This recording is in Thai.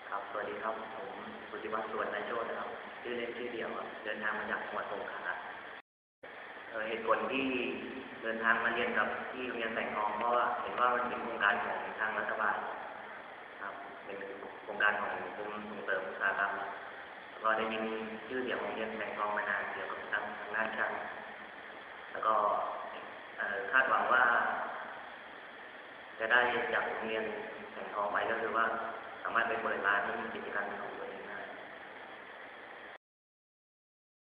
ครับสวัสดีครับผมสุทธิวัฒน์สวนนายโชตินะครับชื่อเล่นชื่อเดียวครับเดินทางมาจากจังหวัดสงขลาเหตุผลที่เดินทางมาเรียนกับที่โรงเรียนแสงทองเพราะว่าเห็นว่ามันเป็นโครงการของทางรัฐบาลครับเป็นโครงการของกรมส่งเสริมอุตสาหกรรมก็ได้ยินชื่อเสียงโรงเรียนแสงทองมานานเกี่ยวกับทางด้านช่างแล้วก็คาดหวังว่าจะได้จากโรงเรียนแสงทองไปก็คือว่าสามารถไปเปิดร้านกิจการของตัวเอง